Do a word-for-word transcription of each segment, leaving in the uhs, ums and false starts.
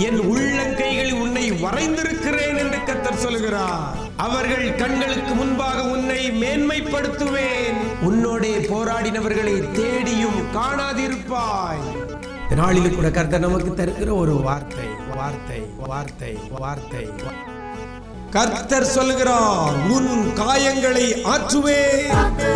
என் உள்ளங்கைகளில் உன்னை வரைந்திருக்கிறேன் என்று கர்த்தர் சொல்கிறார். அவர்கள் கண்களுக்கு முன்பாக உன்னை மேன்மைப்படுத்துவேன். உன்னோடே போராடினவர்களை தேடியும் காணாதிருப்பாய். நாளில் கூட கர்த்தர் நமக்கு தருகிற ஒரு வார்த்தை வார்த்தை வார்த்தை வார்த்தை கர்த்தர் சொல்கிறார், உன் காயங்களை ஆற்றுவேன்.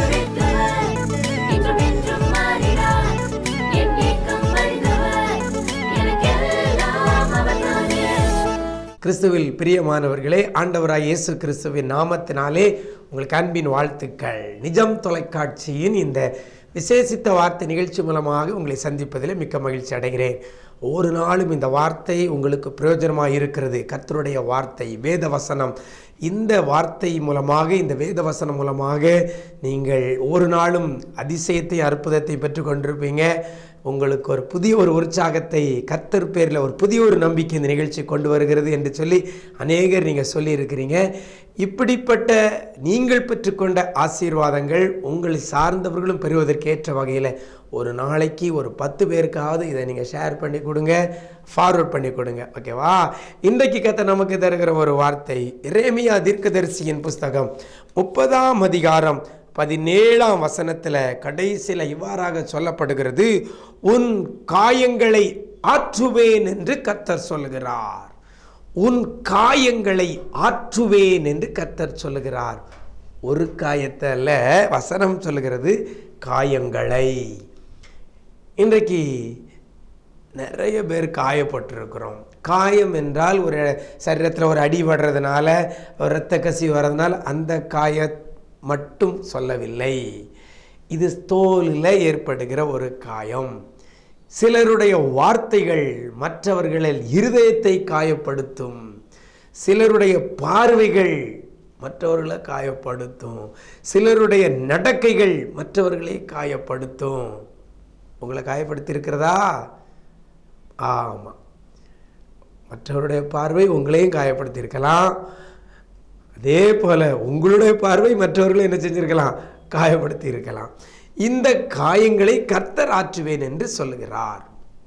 கிறிஸ்துவில் பிரியமானவர்களே, ஆண்டவராய் இயேசு கிறிஸ்துவின் நாமத்தினாலே உங்களுக்கு அன்பின் வாழ்த்துக்கள். நிஜம் தொலைக்காட்சியின் இந்த விசேஷித்த வார்த்தை நிகழ்ச்சி மூலமாக உங்களை சந்திப்பதில் மிக்க மகிழ்ச்சி அடைகிறேன். ஒரு நாளும் இந்த வார்த்தை உங்களுக்கு பிரயோஜனமாக இருக்கிறது. கர்த்தருடைய வார்த்தை வேத வசனம். இந்த வார்த்தை மூலமாக, இந்த வேத வசனம் மூலமாக நீங்கள் ஒரு நாளும் அதிசயத்தை அற்புதத்தை பெற்றுக்கொண்டிருப்பீங்க. உங்களுக்கு ஒரு புதிய ஒரு உற்சாகத்தை கர்த்தர் பேரில் ஒரு புதிய ஒரு நம்பிக்கை இந்த நிகழ்ச்சி கொண்டு வருகிறது என்று சொல்லி அநேகர் நீங்கள் சொல்லியிருக்கிறீங்க. இப்படிப்பட்ட நீங்கள் பெற்றுக்கொண்ட ஆசீர்வாதங்கள் உங்களை சார்ந்தவர்களும் பெறுவதற்கேற்ற வகையில் ஒரு நாளைக்கு ஒரு பத்து பேருக்காவது இதை நீங்கள் ஷேர் பண்ணி கொடுங்க, ஃபார்வர்ட் பண்ணி கொடுங்க. ஓகேவா? இன்றைக்கு கர்த்தர் நமக்கு தருகிற ஒரு வார்த்தை எரேமியா தீர்க்கதரிசியின் புஸ்தகம் முப்பதாம் அதிகாரம் பதினேழாம் வசனத்தில் கடைசியில் இவ்வாறாக சொல்லப்படுகிறது, உன் காயங்களை ஆற்றுவேன் என்று கர்த்தர் சொல்லுகிறார். உன் காயங்களை ஆற்றுவேன் என்று கர்த்தர் சொல்லுகிறார். ஒரு காயத்தில் வசனம் சொல்லுகிறது காயங்களை. இன்றைக்கு நிறைய பேர் காயப்பட்டிருக்கிறோம். காயம் என்றால் ஒரு சரீரத்தில் ஒரு அடி வர்றதுனால, ஒரு இரத்த கசிவு வர்றதுனால அந்த காய மட்டும் சொல்லவில்லை. இது தோலில் ஏற்படுகிற ஒரு காயம். சிலருடைய வார்த்தைகள் மற்றவர்களில் இருதயத்தை காயப்படுத்தும். சிலருடைய பார்வைகள் மற்றவர்களை காயப்படுத்தும். சிலருடைய நடக்கைகள் மற்றவர்களை காயப்படுத்தும். உங்களை காயப்படுத்தி இருக்கிறதா? ஆமாம். மற்றவருடைய பார்வை உங்களையும் காயப்படுத்தி இருக்கலாம். அதே போல உங்களுடைய பார்வை மற்றவர்களை என்ன செஞ்சிருக்கலாம்? காயப்படுத்தி இருக்கலாம். இந்த காயங்களை கர்த்தர் ஆற்றுவேன் என்று சொல்லுகிறார்.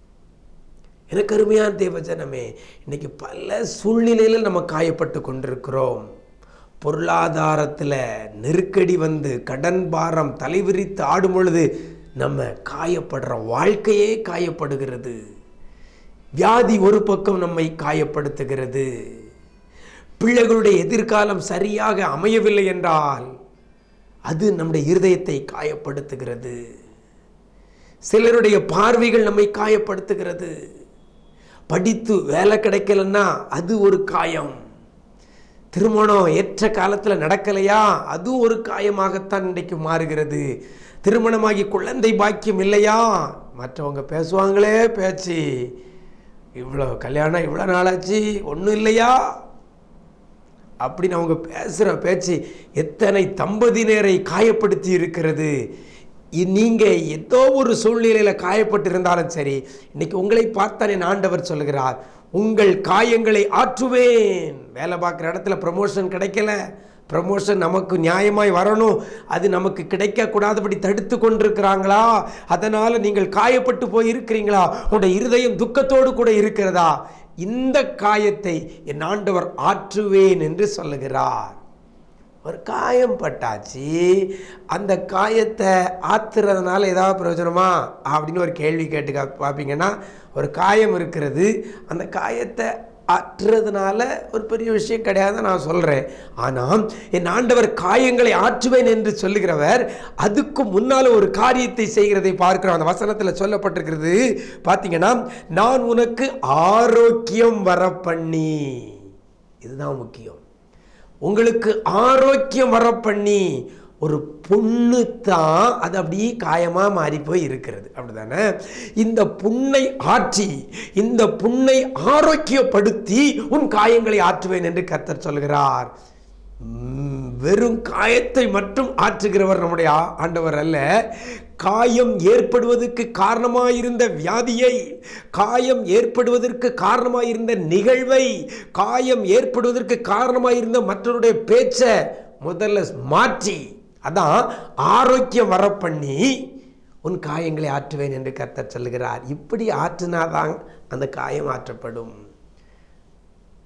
எனக்கு அருமையான தேவஜனமே, இன்னைக்கு பல சூழ்நிலையில் நம்ம காயப்பட்டு கொண்டிருக்கிறோம். பொருளாதாரத்தில் நெருக்கடி வந்து கடன் பாரம் தலைவிரித்து ஆடும் பொழுது நம்ம காயப்படுற வாழ்க்கையே காயப்படுகிறது. வியாதி ஒரு பக்கம் நம்மை காயப்படுத்துகிறது. பிள்ளைகளுடைய எதிர்காலம் சரியாக அமையவில்லை என்றால் அது நம்முடைய இருதயத்தை காயப்படுத்துகிறது. சிலருடைய பார்வைகள் நம்மை காயப்படுத்துகிறது. படித்து வேலை கிடைக்கலன்னா அது ஒரு காயம். திருமணம் ஏற்ற காலத்தில் நடக்கலையா, அது ஒரு காயமாகத்தான் இன்றைக்கு மாறுகிறது. திருமணமாகி குழந்தை பாக்கியம் இல்லையா, மற்றவங்க பேசுவாங்களே பேச்சு, இவ்வளோ கல்யாணம் இவ்வளோ நாளாச்சு ஒன்றும் இல்லையா அப்படின்னு அவங்க பேசுகிற பேச்சு எத்தனை தம்பதியினரை காயப்படுத்தி இருக்கிறது. நீங்கள் ஏதோ ஒரு சூழ்நிலையில் காயப்பட்டு இருந்தாலும் சரி, இன்னைக்கு உங்களை பார்த்தானே ஆண்டவர் சொல்லுகிறார், உங்கள் காயங்களை ஆற்றுவேன். வேலை பார்க்குற இடத்துல ப்ரமோஷன் கிடைக்கல, ப்ரமோஷன் நமக்கு நியாயமாய் வரணும், அது நமக்கு கிடைக்கக்கூடாதபடி தடுத்து கொண்டிருக்கிறாங்களா? அதனால் நீங்கள் காயப்பட்டு போய் இருக்கிறீங்களா? உங்களுடைய இருதயம் துக்கத்தோடு கூட இருக்கிறதா? இந்த காயத்தை என் ஆண்டவர் ஆற்றுவேன் என்று சொல்லுகிறார். ஒரு காயம் பட்டாச்சு, அந்த காயத்தை ஆற்றுறதுனால ஏதாவது பிரயோஜனமா அப்படின்னு ஒரு கேள்வி கேட்டு பார்ப்பீங்கன்னா, ஒரு காயம் இருக்கிறது, அந்த காயத்தை ஆற்றுறதுனால ஒரு பெரிய விஷயம் கிடையாது நான் சொல்கிறேன். ஆனால் என் ஆண்டவர் காயங்களை ஆற்றுவேன் என்று சொல்லுகிறவர் அதுக்கு முன்னால் ஒரு காரியத்தை செய்கிறதை பார்க்கிறோம். அந்த வசனத்தில் சொல்லப்பட்டிருக்கிறது பார்த்தீங்கன்னா, நான் உனக்கு ஆரோக்கியம் வர பண்ணி. இதுதான் முக்கியம். உங்களுக்கு ஆரோக்கியம் வர பண்ணி. ஒரு புண்ணு தான் அது அப்படியே காயமாக மாறி போய் இருக்கிறது, அப்படிதானே? இந்த புண்ணை ஆற்றி, இந்த புண்ணை ஆரோக்கியப்படுத்தி உன் காயங்களை ஆற்றுவேன் என்று கர்த்தர் சொல்கிறார். வெறும் காயத்தை மட்டும் ஆற்றுகிறவர் நம்முடைய ஆண்டவர் அல்ல. காயம் ஏற்படுவதற்கு காரணமாயிருந்த வியாதியை, காயம் ஏற்படுவதற்கு காரணமாயிருந்த நிகழ்வை, காயம் ஏற்படுவதற்கு காரணமாயிருந்த மற்றவருடைய பேச்சை முதல்ல மாற்றி, அதான் ஆரோக்கியம் வர பண்ணி உன் காயங்களை ஆற்றுவேன் என்று கர்த்தர் சொல்லுகிறார். இப்படி ஆற்றினாதான் அந்த காயம் ஆற்றப்படும்.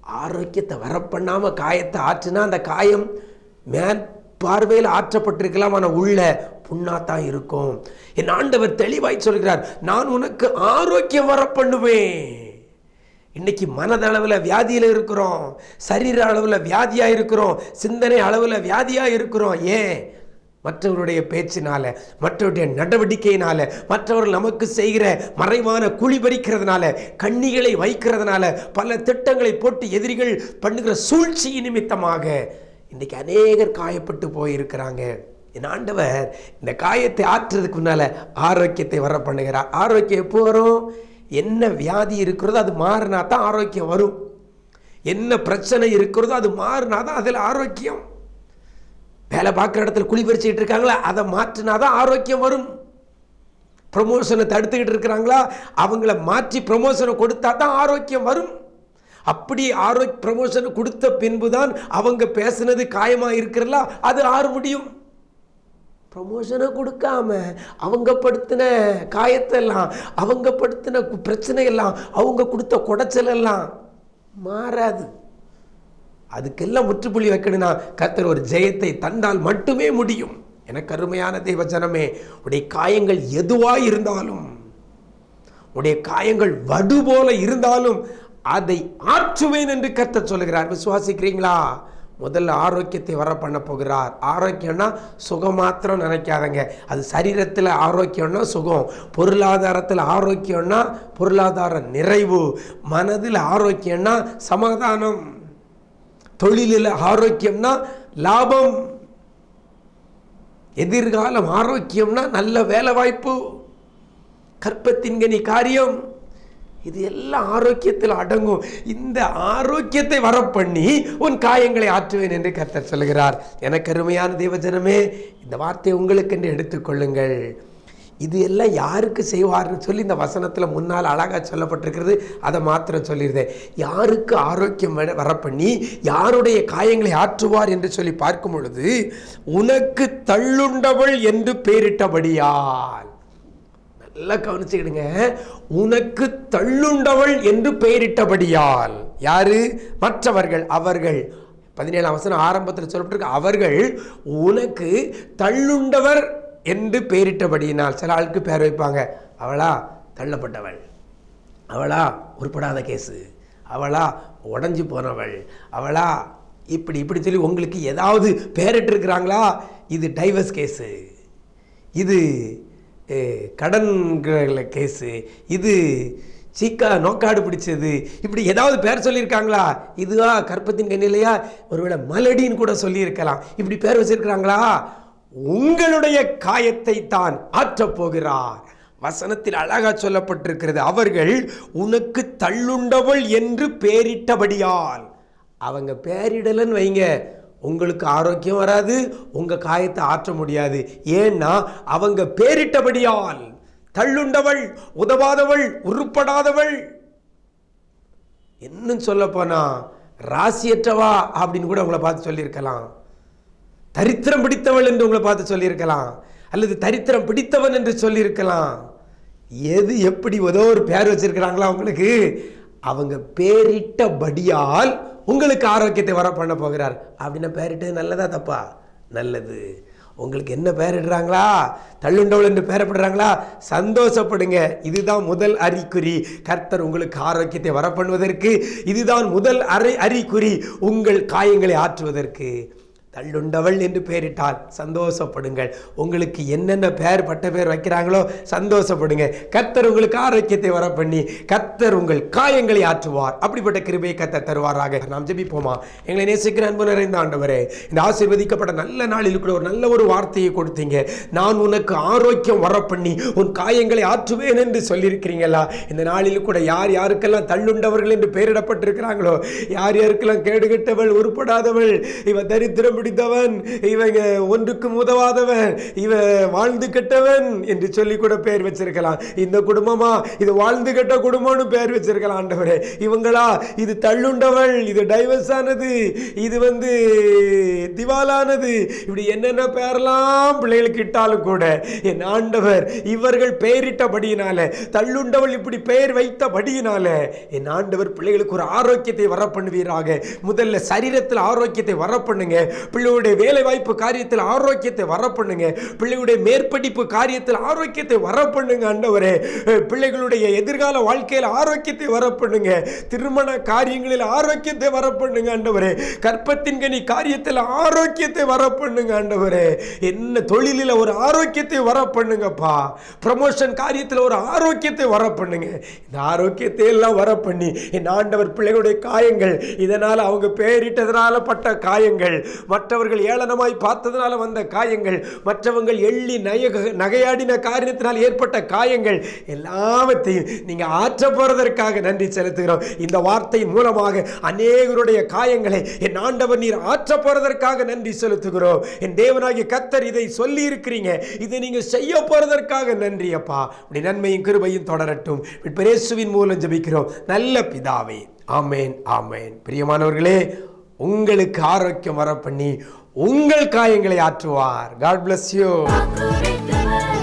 ஆரோக்கியத்தை வர பண்ணாமல் காயத்தை ஆற்றுனா அந்த காயம் மேல் பார்வையில் ஆற்றப்பட்டிருக்கலாம், ஆனால் உள்ள புண்ணாத்தான் இருக்கும். என் ஆண்டவர் தெளிவாய் சொல்கிறார், நான் உனக்கு ஆரோக்கியம் வர பண்ணுவேன். இன்னைக்கு மனதளவில் வியாதியில் இருக்கிறோம், சரீர அளவில் வியாதியாக இருக்கிறோம், சிந்தனை அளவில் வியாதியாக இருக்கிறோம். ஏன்? மற்றவருடைய பேச்சினால, மற்றவருடைய நடவடிக்கையினால, மற்றவர்கள் நமக்கு செய்கிற மறைவான குழி பறிக்கிறதுனால, கண்ணிகளை வைக்கிறதுனால, பல திட்டங்களை போட்டு எதிரிகள் பண்ணுகிற சூழ்ச்சி நிமித்தமாக இன்னைக்கு அநேகர் காயப்பட்டு போயிருக்கிறாங்க. என் ஆண்டவர் இந்த காயத்தை ஆற்றுறதுக்கு முன்னால ஆரோக்கியத்தை வர பண்ணுகிறார். ஆரோக்கியம் எப்போ வரும்? என்ன வியாதி இருக்கிறதோ அது மாறினா தான் ஆரோக்கியம் வரும். என்ன பிரச்சனை இருக்கிறதோ அது மாறினா தான் அதில் ஆரோக்கியம். வேலை பார்க்குற இடத்துல குழி பறிச்சுக்கிட்டு இருக்காங்களா, அதை மாற்றினா தான் ஆரோக்கியம் வரும். ப்ரமோஷனை தடுத்துக்கிட்டு இருக்கிறாங்களா, அவங்கள மாற்றி ப்ரமோஷனை கொடுத்தா தான் ஆரோக்கியம் வரும். அப்படி ஆரோக்கிய ப்ரமோஷனை கொடுத்த பின்பு தான் அவங்க பேசுனது காயமாக இருக்கிறதா அது ஆற முடியும். ப்ரமோஷனை கொடுக்காம அவங்க படுத்தின காயத்தெல்லாம், அவங்க படுத்தின பிரச்சனையெல்லாம், அவங்க கொடுத்த குடைச்சலெல்லாம் மாறாது. அதுக்கெல்லாம் முற்றுப்புள்ளி வைக்கணும்னா கர்த்தர் ஒரு ஜெயத்தை தந்தால் மட்டுமே முடியும். எனக்கு அருமையான தேவ ஜனமே, உடைய காயங்கள் எதுவாக இருந்தாலும், உடைய காயங்கள் வடு போல இருந்தாலும் அதை ஆற்றுவேன் என்று கர்த்தர் சொல்லுகிறார். விசுவாசிக்கிறீங்களா? முதல்ல ஆரோக்கியத்தை வர பண்ண போகிறார். ஆரோக்கியம்னா சுகம் மாத்திரம் நினைக்காதங்க. அது சரீரத்தில் ஆரோக்கியம்னா சுகம், பொருளாதாரத்தில் ஆரோக்கியம்னா பொருளாதார நிறைவு, மனதில் ஆரோக்கியம்னா சமாதானம், தொழிலில் ஆரோக்கியம்னா லாபம், எதிர்காலம் ஆரோக்கியம்னா நல்ல வேலை வாய்ப்பு, கற்பத்தின்கனி காரியம், இது எல்லாம் ஆரோக்கியத்தில் அடங்கும். இந்த ஆரோக்கியத்தை வர பண்ணி உன் காயங்களை ஆற்றுவேன் என்று கர்த்தர் சொல்கிறார். எனக்கு அருமையான தேவஜனமே, இந்த வார்த்தையை உங்களுக்கு என்று எடுத்துக்கொள்ளுங்கள். இது எல்லாம் யாருக்கு செய்வார்னு சொல்லி இந்த வசனத்தில் முன்னால் அழகாக சொல்லப்பட்டிருக்கிறது. அதை மாத்திரம் சொல்லியிருந்தேன். யாருக்கு ஆரோக்கியம் வர பண்ணி யாருடைய காயங்களை ஆற்றுவார் என்று சொல்லி பார்க்கும் பொழுது, உனக்கு தள்ளுண்டவள் என்று பெயரிட்டபடியால். நல்லா கவனிச்சுக்கிடுங்க. உனக்கு தள்ளுண்டவள் என்று பெயரிட்டபடியால். யாரு? மற்றவர்கள். அவர்கள் பதினேழாம் வசனம் ஆரம்பத்தில் சொல்லப்பட்டிருக்கு. அவர்கள் உனக்கு தள்ளுண்டவர் என்று பெயரிட்டபடியினால். சில ஆளுக்கு பேர் வைப்பாங்க, அவளா தள்ளப்பட்டவள், அவளா உருப்படாத கேஸு, அவளா உடஞ்சி போனவள், அவளா இப்படி இப்படி சொல்லி உங்களுக்கு ஏதாவது பேரிட்டிருக்கிறாங்களா? இது டைவர்ஸ் கேஸு, இது கடன் கேஸு, இது சீக்கா நோக்காடு பிடிச்சது, இப்படி ஏதாவது பேர் சொல்லியிருக்காங்களா? இதுவா கற்பத்தின் கண்ணிலையா? ஒருவேளை மலடின்னு கூட சொல்லியிருக்கலாம். இப்படி பேர் வச்சிருக்கிறாங்களா? உங்களுடைய காயத்தை தான் ஆற்றப் போகிறார். வசனத்தில் அழகா சொல்லப்பட்டிருக்கிறது. அவர்கள் உனக்கு தள்ளுண்டவள் என்று பெயரிட்டபடியால். அவங்க பேரிடலன்னு வைங்க, உங்களுக்கு ஆரோக்கியம் வராது, உங்க காயத்தை ஆற்ற முடியாது. ஏன்னா அவங்க பேரிட்டபடியால். தள்ளுண்டவள், உதவாதவள், உருப்படாதவள், இன்னும் சொல்ல போனா ராசியற்றவா அப்படின்னு கூட உங்களை பார்த்து சொல்லியிருக்கலாம். தரித்திரம் பிடித்தவள் என்று உங்களை பார்த்து சொல்லியிருக்கலாம், அல்லது தரித்திரம் பிடித்தவன் என்று சொல்லியிருக்கலாம். எது எப்படி ஏதோ ஒரு பேர் வச்சிருக்கிறாங்களா உங்களுக்கு? அவங்க பேரிட்டபடியால் உங்களுக்கு ஆரோக்கியத்தை வர பண்ண போகிறார். அப்படின்னா பேரிட்டது நல்லதா தப்பா? நல்லது. உங்களுக்கு என்ன பேரிடுறாங்களா? தள்ளுண்டவள் என்று பெயரப்படுறாங்களா? சந்தோஷப்படுங்க. இதுதான் முதல் அறிகுறி கர்த்தர் உங்களுக்கு ஆரோக்கியத்தை வர பண்ணுவதற்கு. இதுதான் முதல் அரை அறிகுறி உங்கள் காயங்களை ஆற்றுவதற்கு. தள்ளுண்டவள் என்று பெயரிட்டால் சந்தோஷப்படுங்கள். உங்களுக்கு என்னென்ன பெயர் பட்ட பேர் வைக்கிறாங்களோ சந்தோஷப்படுங்க. கர்த்தர் உங்களுக்கு ஆரோக்கியத்தை வர பண்ணி கர்த்தர் உங்கள் காயங்களை ஆற்றுவார். அப்படிப்பட்ட கிருபையை கர்த்தர் தருவாராக. நாம் ஜெபிப்போமா? எங்களை நேசிக்கிற அன்பு நிறைந்த ஆண்டவரே, இந்த ஆசீர்வதிக்கப்பட்ட நல்ல நாளில் கூட ஒரு நல்ல ஒரு வார்த்தையை கொடுத்தீங்க. நான் உனக்கு ஆரோக்கியம் வர பண்ணி உன் காயங்களை ஆற்றுவேன் என்று சொல்லியிருக்கிறீங்களா? இந்த நாளில் கூட யார் யாருக்கெல்லாம் தள்ளுண்டவர்கள் என்று பெயரிடப்பட்டிருக்கிறாங்களோ, யார் யாருக்கெல்லாம் கேடுகட்டவள், உருப்படாதவள், இவ தரித்திரம் குடித்தவன், இவங்க ஒன்றுக்கும் உதவாதவன், இவன் வாழ்ந்து கெட்டவன் என்று சொல்லி கூட பெயர் வச்சிருக்கலாம். இந்த குடும்பமா இது வாழ்ந்து கெட்ட குடும்பம்னு பெயர் வச்சிருக்கலாம் ஆண்டவரே. இவங்களா இது தள்ளுண்டவள், இது டைவர்ஸ் ஆனது, இது வந்து திவாலானது, இப்படி என்னென்ன பெயரெல்லாம் பிள்ளைகளுக்கு இட்டாலும் கூட என் ஆண்டவர் இவர்கள் பெயரிட்டபடியினால, தள்ளுண்டவள் இப்படி பெயர் வைத்தபடியினால என் ஆண்டவர் பிள்ளைகளுக்கு ஒரு ஆரோக்கியத்தை வர பண்ணுவீராக. முதல்ல சரீரத்தில் ஆரோக்கியத்தை வர பண்ணுங்க, பிள்ளைகளுடைய வேலை வாய்ப்பு காரியத்தில் ஆரோக்கியத்தை வர பண்ணுங்க, பிள்ளைகளுடைய மேற்படிப்பு காரியத்தில் ஆரோக்கியத்தை வர பண்ணுங்க ஆண்டவரே. பிள்ளைகளுடைய எதிர்கால வாழ்க்கையில் ஆரோக்கியத்தை வர பண்ணுங்க, திருமண காரியங்களில் ஆரோக்கியத்தை வர பண்ணுங்க ஆண்டவரே, கற்பத்தின் கனி காரியத்தில் ஆரோக்கியத்தை வர பண்ணுங்க ஆண்டவரே, என்ன தொழிலில் ஒரு ஆரோக்கியத்தை வர பண்ணுங்கப்பா, ப்ரமோஷன் காரியத்தில் ஒரு ஆரோக்கியத்தை வர பண்ணுங்க. இந்த ஆரோக்கியத்தை எல்லாம் வர பண்ணி என் ஆண்டவர் பிள்ளைகளுடைய காயங்கள், இதனால் அவங்க பெயரிட்டதனால பட்ட காயங்கள், மற்றவர்கள் ஏளனமாய் பார்த்ததனால வந்த காயங்கள், மற்றவங்கள் எள்ளி நகையாடின காரியத்தினால் ஏற்பட்ட காயங்கள் எல்லாவற்றையும் நீங்க ஆற்ற போறதற்காக நன்றி செலுத்துகிறோம். இந்த வார்த்தையின் மூலமாக அநேகருடைய காயங்களை என் ஆண்டவர் நீர் ஆற்ற போறதற்காக நன்றி செலுத்துகிறோம். என் தேவனாகிய கர்த்தர் இதை சொல்லி இருக்கிறீங்க, இதை நீங்க செய்ய போறதற்காக நன்றி அப்பா. உடைய நன்மையும் கிருபையும் தொடரட்டும். இயேசுவின் மூலம் ஜெபிக்கிறோம் நல்ல பிதாவே, ஆமேன் ஆமேன். பிரியமானவர்களே, உங்களுக்கு ஆரோக்கியம் வர பண்ணி உங்கள் காயங்களை ஆற்றுவார். God bless you.